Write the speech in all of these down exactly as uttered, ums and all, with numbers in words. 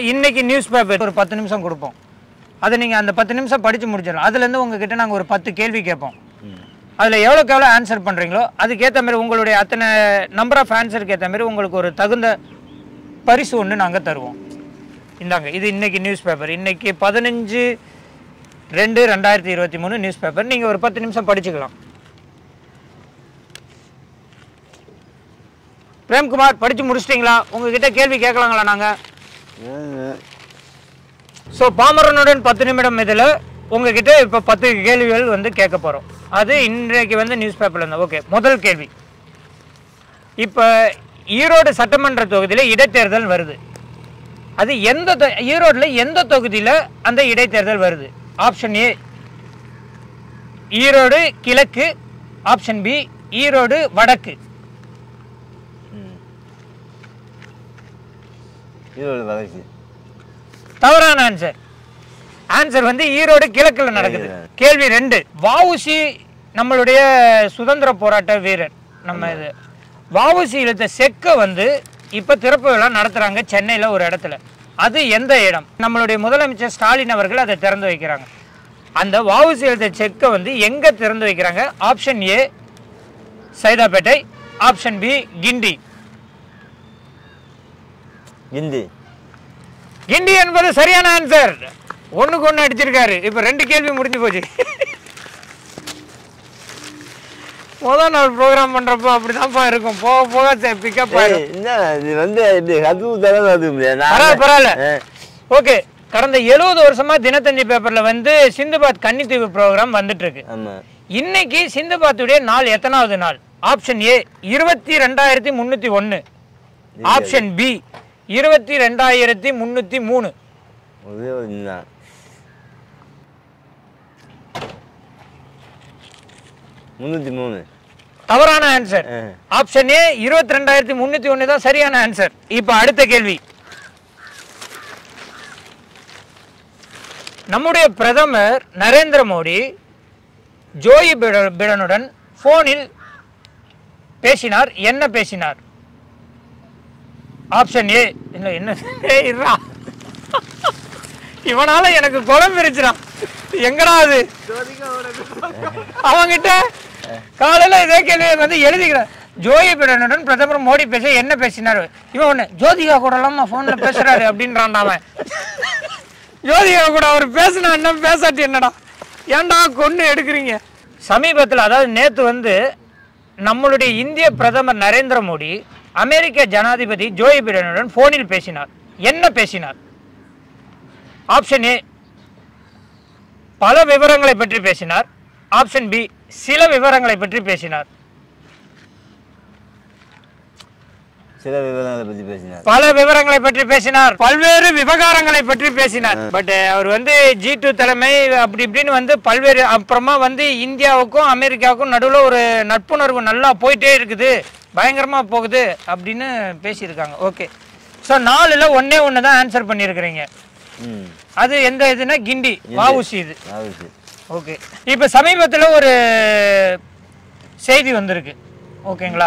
இன்னைக்கு news paper ஒரு பத்து நிமிஷம் கொடுப்போம். அதை நீங்கள் அந்த பத்து நிமிஷம் படித்து முடிச்சிடலாம். அதுலேருந்து உங்ககிட்ட நாங்கள் ஒரு பத்து கேள்வி கேட்போம். அதில் எவ்வளோக்கு எவ்வளோ ஆன்சர் பண்ணுறீங்களோ அதுக்கேற்ற மாதிரி உங்களுடைய அத்தனை நம்பர் ஆஃப் ஆன்சருக்கு ஏற்ற மாதிரி உங்களுக்கு ஒரு தகுந்த பரிசு ஒன்று நாங்கள் தருவோம். இந்தாங்க, இது இன்னைக்கு நியூஸ் பேப்பர். இன்னைக்கு பதினஞ்சு ரெண்டு ரெண்டாயிரத்தி இருபத்தி மூணு நியூஸ் பேப்பர். நீங்கள் ஒரு பத்து நிமிஷம் படிச்சுக்கலாம். பிரேம்குமார் படித்து முடிச்சிட்டிங்களா? உங்ககிட்ட கேள்வி கேட்கலாங்களா நாங்கள்? ஸோ பாமரனுடன் பத்து நிமிடம் இதில் உங்ககிட்ட இப்போ பத்து கேள்விகள் வந்து கேட்க போகிறோம். அது இன்றைக்கு வந்து நியூஸ் பேப்பரில் இருந்தால் ஓகே. முதல் கேள்வி, இப்போ ஈரோடு சட்டமன்ற தொகுதியில் இடைத்தேர்தல் வருது. அது எந்த ஈரோடில் எந்த தொகுதியில் அந்த இடைத்தேர்தல் வருது? ஆப்ஷன் ஏ ஈரோடு கிழக்கு, ஆப்ஷன் பி ஈரோடு வடக்கு. தவறான ஆன்சர். ஆன்சர் வந்து ஈரோடு கிழக்குல நடக்குது. கேள்வி ரெண்டு, வஉசி நம்மளுடைய சுதந்திர போராட்ட வீரர். நம்ம இது வஉசி இழுத்த செக்கை வந்து இப்போ திறப்பு விழா நடத்துகிறாங்க சென்னையில் ஒரு இடத்துல. அது எந்த இடம்? நம்மளுடைய முதலமைச்சர் ஸ்டாலின் அவர்கள் அதை திறந்து வைக்கிறாங்க. அந்த வஉசி இழுத்த செக்கை வந்து எங்கே திறந்து வைக்கிறாங்க? Option A Saidapet, option B Guindy. Guindy Guindy என்பது சரியான ஆன்சர். ஒண்ணுக்கு ஒண்ணு அடிச்சிருக்காரு. இப்ப ரெண்டு கேள்வி முடிஞ்சு போச்சு. முதல் நாள் ப்ரோக்ராம் பண்றப்போ அப்படிதான்ப்பா இருக்கும். போக போக பிக்கப் ஆயிடும். பரவாயில்ல. ஓகே, கடந்த எழுபது வருஷமா தினத்தந்தி பேப்பர்ல வந்து சிந்துபாத் கன்னித்தீவு ப்ரோக்ராம் வந்துட்டு இருக்கு. இன்னைக்கு சிந்துபாத்துடைய நாள் எத்தனாவது நாள்? ஆப்ஷன் ஏ இருபத்தி ரெண்டாயிரத்தி முன்னூத்தி ஒன்னு, ஆப்ஷன் பி இருபத்தி ரெண்டாயிரத்தி முன்னூத்தி மூணு. முன்னூத்தி மூணு தவறான ஆன்சர். ஆப்ஷன் ஏ இருபத்தி ரெண்டாயிரத்தி முன்னூத்தி ஒன்னு தான் சரியான ஆன்சர். இப்ப அடுத்த கேள்வி, நம்முடைய பிரதமர் நரேந்திர மோடி ஜோயி பிடனுடன் போனில் பேசினார். என்ன பேசினார்? ஆப்ஷன் ஏ இல்ல என்ன இவனால எனக்கு குழம்பு இருச்சுறான். எங்கடா அது அவங்கிட்ட காலையில இதே கேள்வி வந்து எழுதிக்கிறேன். ஜோயி பிடனுடன் பிரதமர் மோடி பேச என்ன பேசினார்? இவன் ஒண்ணு ஜோதிகா கூட எல்லாம் போன்ல பேசுறாரு அப்படின்றான். அவன் ஜோதிகா கூட அவர் பேசினா என்ன பேசாட்டி என்னடா? ஏன்டா கொண்டு எடுக்கிறீங்க? சமீபத்தில் அதாவது நேற்று வந்து நம்மளுடைய இந்திய பிரதமர் நரேந்திர மோடி அமெரிக்க ஜனாதிபதி ஜோயி பிடனுடன் போனில் பேசினார். என்ன பேசினார்? ஆப்ஷன் ஏ பல விவரங்களை பற்றி பேசினார், ஆப்ஷன் பி சில விவரங்களை பற்றி பேசினார். சில விவரங்களை பற்றி பேசினார். பல விவரங்களை பற்றி பேசினார், பல்வேறு விவகாரங்களை பற்றி பேசினார். பட் அவர் வந்து ஜி டூ தலைமை அப்படி இப்படின்னு வந்து பல்வேறு அப்புறமா வந்து இந்தியாவுக்கும் அமெரிக்காவுக்கும் நடுவில் ஒரு நட்புணர்வு நல்லா போயிட்டே இருக்குது, பயங்கரமா போகுது அப்படின்னு பேசியிருக்காங்க. ஓகே, ஸோ நாலுல ஒன்னே ஒன்று தான் ஆன்சர் பண்ணியிருக்கிறீங்க. அது எந்த இதுனா கிண்டி வஉசி இது. ஓகே, இப்போ சமீபத்தில் ஒரு செய்தி வந்திருக்கு. ஓகேங்களா,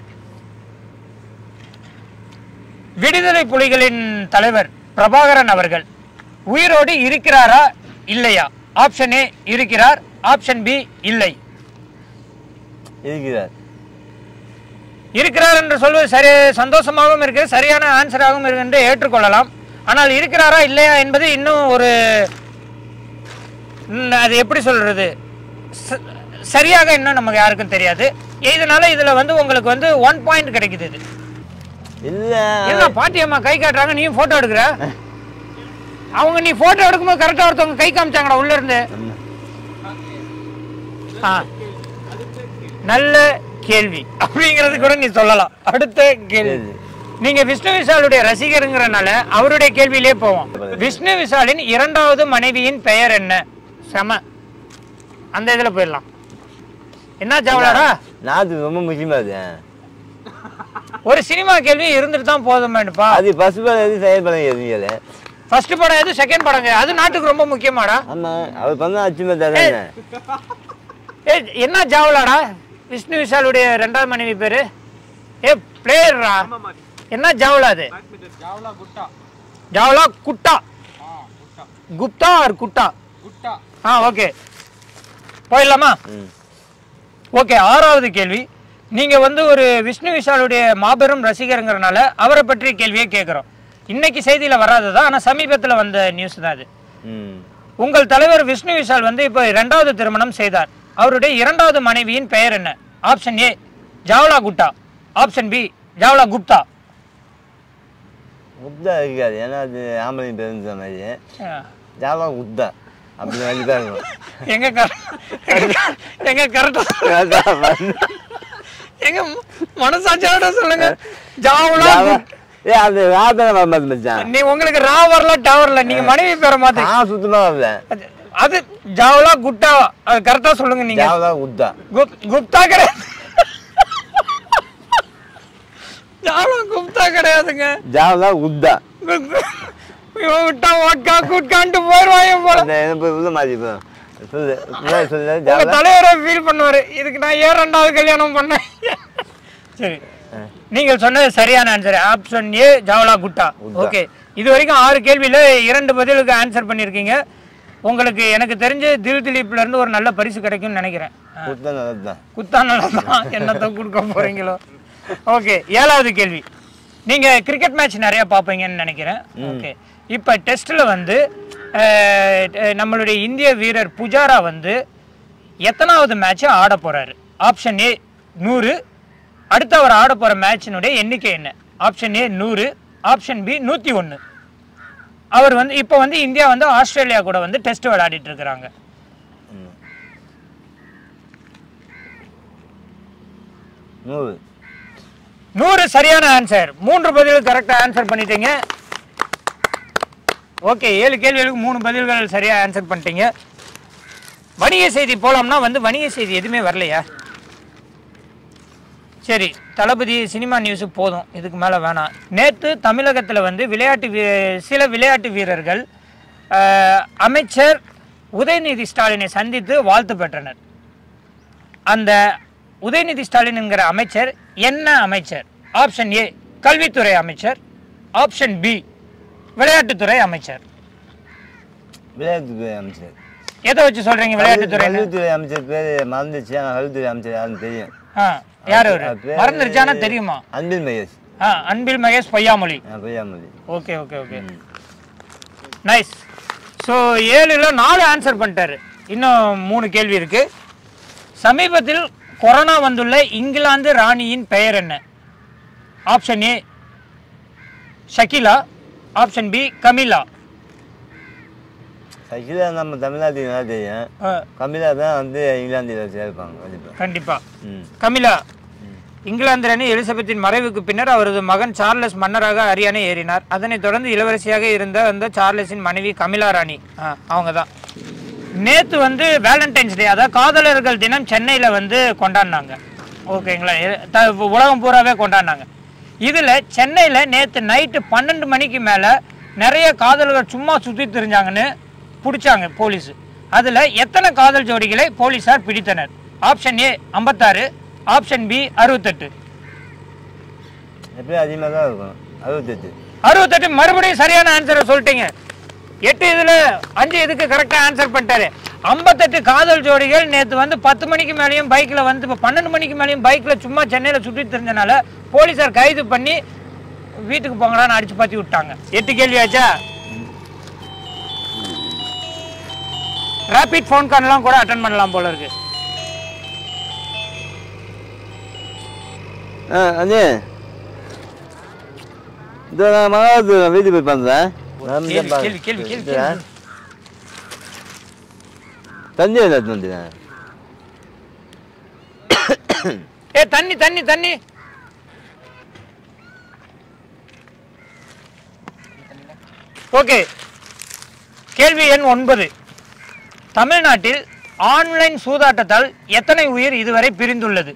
விடுதலை புலிகளின் தலைவர் பிரபாகரன் அவர்கள் உயிரோடு இருக்கிறாரா இல்லையா? ஆப்ஷன் ஏ இருக்கிறார், ஆப்ஷன் பி இல்லை. இருக்கிறார். இருக்கிறார் என்று சொல்வது சரி, சந்தோஷமாகவும் இருக்கு, சரியான ஆன்சராகவும் இருக்கு என்று ஏற்றுக்கொள்ளலாம். ஆனால் இருக்கிறாரா இல்லையா என்பது இன்னும் ஒரு அது எப்படி சொல்றது சரியாக இன்னும் நமக்கு யாருக்கும் தெரியாது. இதனால இதுல வந்து உங்களுக்கு வந்து ஒன் பாயிண்ட் கிடைக்குது. இது இல்ல இல்ல பாட்டியம்மா கை காட்டுறாங்க, நீ போட்டோ எடுக்கிற. அவங்க நீ போட்டோ எடுக்கும்போது கரெக்டா ஒருத்தவங்க கை காமிச்சாங்கடா உள்ள இருந்து. நல்ல கேள்வி அப்படிங்கிறது கூட நீ சொல்லலாம். அடுத்த கேள்வி, நீங்க விஷ்ணு விஷாலுடைய ரசிகருங்கிறனால அவருடைய கேள்வியிலே போவோம். விஷ்ணு விஷாலின் இரண்டாவது மனைவியின் பெயர் என்ன? செம, அந்த இதுல போயிடலாம். என்ன ஜாவலாடா? நான் ரொம்ப முக்கியமா ஒரு சினிமா கேள்வி இருந்துட்டு தான் போதுமேப்பா. அது ஃபர்ஸ்ட் படம் எது, செகண்ட் படம் எது? ஃபர்ஸ்ட் படம் எது, செகண்ட் படங்க அது நாட்டுக்கு ரொம்ப முக்கியமாடா. ஆமா, அவர் பண்ணா அச்சுமா தானே. ஏய் என்ன ஜாவலாடா? விஷ்ணு விஷாலுடைய இரண்டாவது மனைவி பேரு ஏ பிளேயர்ரா. என்ன ஜாவலா அது? ஜாவலா குட்டா. ஜாவ்லா குட்டா குப்தா ஆர் குட்டா ஆ ஓகே போயிடலாமா ஓகே ஆறாவது கேள்வி நீங்க வந்து ஒரு விஷ்ணு விஷாலுடைய மாபெரும் ரசிகருங்கிறனால அவரை பற்றி கேள்வியே கேட்குறோம் இன்னைக்கு செய்தியில வராதுதான் ஆனா சமீபத்துல வந்த நியூஸ் தான் அது உங்கள் தலைவர் விஷ்ணு விஷால் வந்து இப்போ இரண்டாவது திருமணம் செய்தார் அவருடைய இரண்டாவது மனைவியின் பெயர் என்ன option A Jwala Gutta option B Jwala Gupta Gupta இருக்காது ஏன்னா அது ஆம்பளை பேருந்து மாதிரி ஜாவா குப்தா அப்படி மாதிரி தான் இருக்கும் எங்க எங்க கரெக்டா எங்க மனசாட்சியோட சொல்லுங்க ஜாவ்லா ஏ அது ராதன வரமாது மச்சான் நீ உங்களுக்கு ரா வரல டவர்ல நீங்க மனைவி பேர மாத்தி ஆ சுத்தமா வரல அது ஜாவ்லா குட்டா அது கரெக்டா சொல்லுங்க நீங்க ஜாவ்லா குப்தா குப்தா கிடையாது ஜாவ்லா குப்தா கிடையாதுங்க ஜாவ்லா குப்தா இவன் விட்டா ஓட்கா குட்கான்ட்டு போயிடுவாங்க போல எனக்கு உள்ள மாதிரி சொல்லு சொல்லு உங்க தலைவரை ஃபீல் பண்ணுவாரு இதுக்கு நான் ஏன் ரெண்டாவது கல்யாணம் பண்ணேன் சரி நீங்கள் சொன்னது சரியான answer option A Jwala Gutta okay இது வரைக்கும் ஆறு கேள்வியில இரண்டு பதிலுக்கு ஆன்சர் பண்ணியிருக்கீங்க உங்களுக்கு எனக்கு தெரிஞ்சு தில் திலீப்ல இருந்து ஒரு நல்ல பரிசு கிடைக்கும்னு நினைக்கிறேன் குத்தா நல்லதுதான் குத்தா நல்லதுதான் என்னத்தை கொடுக்க போறீங்களோ ஓகே ஏழாவது கேள்வி நீங்க கிரிக்கெட் மேட்ச் நிறைய பார்ப்பீங்கன்னு நினைக்கிறேன் ஓகே இப்போ டெஸ்ட்ல வந்து நம்மளுடைய இந்திய வீரர் புஜாரா வந்து எத்தனாவது மேட்ச் ஆட போறாரு ஆப்ஷன் ஏ நூறு அடுத்து அவர் ஆட போற மேட்சினுடைய எண்ணிக்கை என்ன ஆப்ஷன் ஏ நூறு ஆப்ஷன் பி நூத்தி ஒன்னு அவர் வந்து இப்போ வந்து இந்தியா வந்து ஆஸ்திரேலியா கூட வந்து டெஸ்ட் விளையாடிட்டு இருக்கிறாங்க நூறு நூறு சரியான ஆன்சர் மூன்று பதில் கரெக்டா ஆன்சர் பண்ணிட்டீங்க ஓகே ஏழு கேள்விகளுக்கு மூணு பதில்கள் சரியா ஆன்சர் பண்ணிட்டீங்க வணிக செய்தி போலாம்னா வந்து வணிக செய்தி எதுவுமே வரலையா சரி தளபதி சினிமா நியூஸ் போதும் இதுக்கு மேலே வேணாம் நேற்று தமிழகத்தில் வந்து விளையாட்டு வீ சில விளையாட்டு வீரர்கள் அமைச்சர் உதயநிதி ஸ்டாலினை சந்தித்து வாழ்த்து பெற்றனர் அந்த உதயநிதி ஸ்டாலின் என்கிற அமைச்சர் என்ன அமைச்சர் ஆப்ஷன் ஏ கல்வித்துறை அமைச்சர் ஆப்ஷன் பி விளையாட்டுத்துறை அமைச்சர் விளையாட்டுத்துறை அமைச்சர் எதை வச்சு சொல்றீங்க விளையாட்டுத்துறை கல்வித்துறை அமைச்சர் பேர் மறந்துச்சு ஆனால் கல்வித்துறை அமைச்சர் யாருன்னு தெரியும் யார் அவரு மறந்துருச்சானா தெரியுமா Anbil Mahesh Anbil Mahesh Poyyamozhi Poyyamozhi okay okay okay nice so ஏழுல நாலு ஆன்சர் பண்ணிட்டாரு இன்னும் மூணு கேள்வி இருக்கு சமீபத்தில் கொரோனா வந்துள்ள இங்கிலாந்து ராணியின் பெயர் என்ன option A Shakila option B Camilla Shakila நம்ம தமிழ்நாட்டுக்கு நல்லா தெரியும் கமிலா தான் வந்து இங்கிலாந்தில் சேர்ப்பாங்க கண்டிப்பா கமிலா இங்கிலாந்து ராணி எலிசபெத்தின் மறைவுக்கு பின்னர் அவரது மகன் சார்லஸ் மன்னராக அரியணை ஏறினார் அதனைத் தொடர்ந்து இளவரசியாக இருந்த அந்த சார்லஸின் மனைவி கமிலா ராணி அவங்க தான் நேற்று வந்து வேலண்டைன்ஸ் டே அதாவது காதலர்கள் தினம் சென்னையில் வந்து கொண்டாடினாங்க ஓகேங்களா உலகம் பூராவே கொண்டாடினாங்க இதில் சென்னையில் நேற்று நைட்டு பன்னெண்டு மணிக்கு மேலே நிறைய காதலர்கள் சும்மா சுற்றி தெரிஞ்சாங்கன்னு பிடிச்சாங்க போலீஸு அதில் எத்தனை காதல் ஜோடிகளை போலீஸார் பிடித்தனர் ஆப்ஷன் ஏ ஐம்பத்தாறு ஆப்ஷன் பி அறுபத்தெட்டு எப்பயும் அதிகமாக தான் இருக்கும் அறுபத்தெட்டு அறுபத்தெட்டு மறுபடியும் சரியான ஆன்சரை சொல்லிட்டீங்க எட்டு இதில் அஞ்சு இதுக்கு கரெக்டாக ஆன்சர் பண்ணிட்டாரு ஐம்பத்தெட்டு காதல் ஜோடிகள் நேற்று வந்து பத்து மணிக்கு மேலேயும் பைக்கில் வந்து இப்போ பன்னெண்டு மணிக்கு மேலேயும் பைக்கில் சும்மா சென்னையில் சுற்றி தெரிஞ்சனால போலீஸார் கைது பண்ணி வீட்டுக்கு போங்களான்னு அடிச்சு பாத்தி விட்டாங்க எட்டு கேள்வி ஆச்சா ரேபிட் ஃபோன் கால்லாம் கூட அட்டன் பண்ணலாம் போல இருக்கு ஆ அண்ணே இந்த நான் மகாது வீட்டுக்கு போய் பண்ணுறேன் கேள்வி கேள்வி கேள்வி தண்ணி எடுத்து வந்துடுறேன் ஏ தண்ணி தண்ணி தண்ணி ஓகே கேள்வி எண் ஒன்பது தமிழ்நாட்டில் ஆன்லைன் சூதாட்டத்தால் எத்தனை உயிர் இதுவரை பிரிந்துள்ளது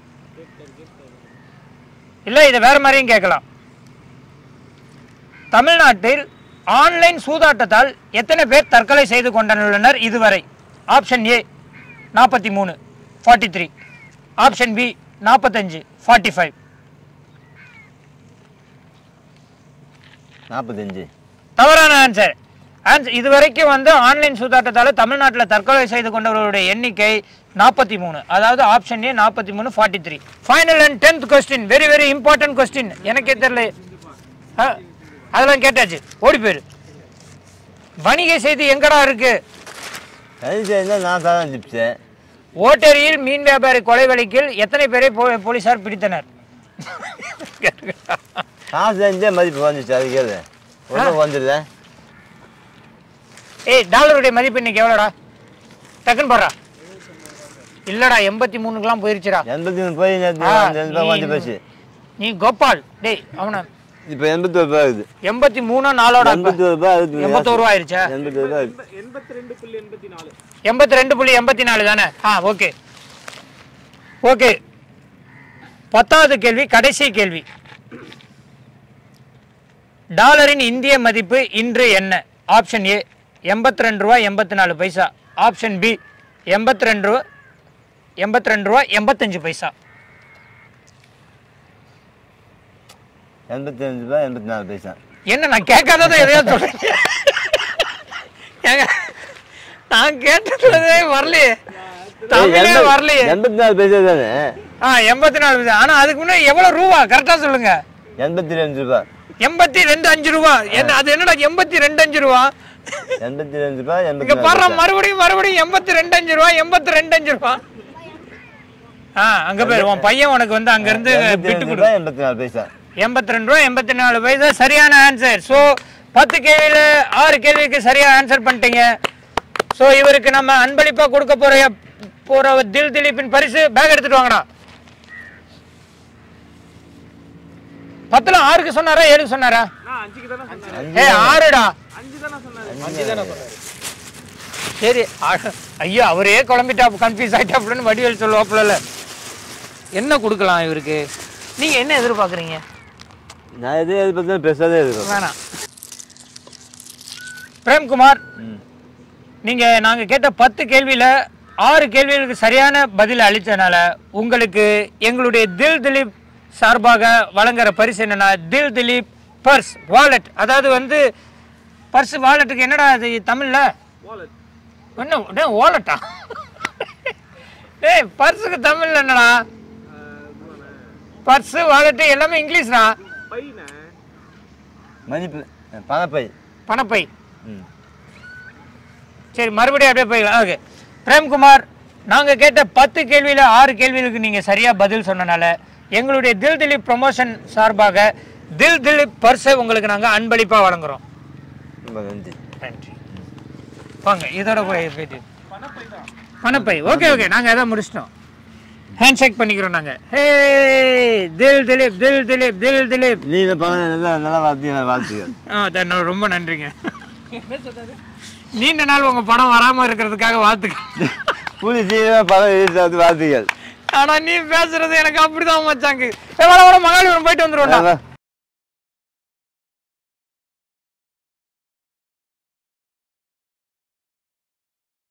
இல்ல இதை வேற மாதிரியும் கேட்கலாம் தமிழ்நாட்டில் ஆன்லைன் சூதாட்டத்தால் எத்தனை பேர் தற்கொலை செய்து கொண்டுள்ளனர் இதுவரை ஆப்ஷன் ஏ நாற்பத்தி மூணு ஃபார்ட்டி த்ரீ ஆப்ஷன் பி நாற்பத்தஞ்சு ஃபார்ட்டி ஃபைவ் நாற்பத்தஞ்சு தவறான ஆன்சர். ஆன்சர் இதுவரைக்கும் வந்து ஆன்லைன் சூதாட்டத்தால் தமிழ்நாட்டில் தற்கொலை செய்து கொண்டவர்களுடைய எண்ணிக்கை நாற்பத்தி மூணு. அதாவது ஆப்ஷன் ஏ நாற்பத்தி மூணு forty three. Final and tenth question, very very important question. எனக்கே தெரியல, அதெல்லாம் கேட்டாச்சு, ஓடி போயிரு. வணிக செய்தி எங்கடா இருக்கு? நான் தான் ஜிப்சேன். ஓட்டரியில் மீன் வியாபாரி கொலை வழக்கில் எத்தனை பேரை போலீசார் பிடித்தனர்? காசு செஞ்சே மதிப்பு வந்துச்சு, அது கேளு. வந்துடுதா? ஏய், டாலருடைய மதிப்பு இன்னைக்கு எவ்வளோடா? டக்குன்னு போடுறா. இல்லடா, எண்பத்தி மூணுக்கெல்லாம் போயிருச்சுடா. எண்பத்தி மூணு போய் போச்சு. நீ கோபால், டேய் அவனை இப்போ எண்பத்தி ஒரு ரூபாய் இருக்குது. எண்பத்தி மூணு நாலோட எண்பத்தி ஒரு ரூபாய் எண்பத்தோரு ரூபா ஆயிருச்சா? எண்பத்தி ஒரு ரூபாய் எண்பத்தி ரெண்டு புள்ளி எண்பத்தி நாலு எண்பத்தி ரெண்டு புள்ளி எண்பத்தி நாலு தானே? ஆ, ஓகே ஓகே. பத்தாவது கேள்வி, கடைசி கேள்வி. டாலரின் இந்திய மதிப்பு இன்று என்ன? ஆப்ஷன் ஏ எண்பத்தி ரெண்டு ரூபா எண்பத்தி நாலு பைசா. ஆப்ஷன் பி எண்பத்தி ரெண்டு ரூபா எண்பத்தி ரெண்டு ரூபா எண்பத்தஞ்சு பைசா. எண்பத்தி அஞ்சு ரூபாய் எண்பத்தி நாலு பைசா. என்ன நான் கேட்காததான் எதையா சொல்றேன்? நான் கேட்டதே வரலையே, தமிழே வரலையே. எண்பத்தி நாலு பைசா தானே? ஆ, எண்பத்தி நாலு பைசா. ஆனா அதுக்கு முன்னாடி எவ்வளவு ரூபா கரெக்டா சொல்லுங்க. எண்பத்தி ரெண்டு ரூபாய் எண்பத்தி ரெண்டு அஞ்சு ரூபா. என்ன அது? என்னடா எண்பத்தி ரெண்டு அஞ்சு ரூபா? எண்பத்தி ரெண்டு ரூபாய் இங்க பாரு, மறுபடியும் மறுபடியும் எண்பத்தி ரெண்டு அஞ்சு ரூபா எண்பத்தி ரெண்டு அஞ்சு ரூபா. ஆ, அங்க போய் உன் பையன் உனக்கு வந்து அங்க இருந்து விட்டு கொடு. எண்பத்தி நாலு பைசா எண்பத்தி ரெண்டு ரூபா எண்பத்தி நாலு பைசா சரியான ஆன்சர். ஸோ பத்து கேள்வியில ஆறு கேள்விக்கு சரியா ஆன்சர் பண்ணிட்டீங்க. ஸோ இவருக்கு நம்ம அன்பளிப்பா கொடுக்க போற போற தில் திலீப்பின் பரிசு பேக் எடுத்துட்டு வாங்கடா. பத்துல ஆறுக்கு சொன்னாரா ஏழுக்கு சொன்னாரா? ஏ ஆறுடா. சரி, ஐயோ அவரே குழம்பிட்டா, கன்ஃபியூஸ் ஆயிட்டா அப்படின்னு வடிவேல் சொல்லுவாப்புல. என்ன கொடுக்கலாம் இவருக்கு? நீங்க என்ன எதிர்பார்க்குறீங்க? நான் எது எதிர்பார்த்தா பெருசாக எதிர்பார்க்க வேணாம். பிரேம்குமார், நீங்க நாங்க கேட்ட பத்து கேள்வியில ஆறு கேள்விகளுக்கு சரியான பதில் அளித்தனால உங்களுக்கு எங்களுடைய தில் திலீப் சார்பாக வழங்குற பரிசு என்னன்னா, தில் திலீப் பர்ஸ் வாலெட். அதாவது வந்து பர்ஸ் வாலெட்டுக்கு என்னடா அது தமிழ்ல? என்ன வாலெட்டா? ஏய், பர்ஸுக்கு தமிழ்ல என்னடா? பர்ஸ் வாலெட் எல்லாமே இங்கிலீஷ்டா. மதிப்பு பணப்பை. பணப்பை. சரி, மறுபடியும் அப்படியே போய்க்கலாம். ஓகே பிரேம்குமார், நாங்கள் கேட்ட பத்து கேள்வியில் ஆறு கேள்விகளுக்கு நீங்கள் சரியாக பதில் சொன்னனால எங்களுடைய தில் திலீப் ப்ரொமோஷன் சார்பாக தில் திலீப் பர்ஸை உங்களுக்கு நாங்கள் அன்பளிப்பாக வழங்குறோம். நன்றி நன்றி. வாங்க, இதோட போய் போயிட்டு பணப்பை. ஓகே ஓகே, நாங்கள் எதாவது முடிச்சிட்டோம். ஹேண்ட் ஷேக் பண்ணிக்கிறோம் நாங்கள். ஹே தில் திலீப், தில் திலீப், தில் திலீப். நீங்க நல்லா நல்லா வாழ்த்துங்க வாழ்த்துக்கள். ஆ, ரொம்ப நன்றிங்க. நீண்ட நாள் உங்க படம் வராம இருக்கிறதுக்காக வாழ்த்துக்கள். புலி சீக்கிரம் படம் வாழ்த்துக்கள். ஆனா நீ பேசுறது எனக்கு அப்படிதான் மச்சாங்க. மகாலிபுரம் போயிட்டு வந்துருவோம்.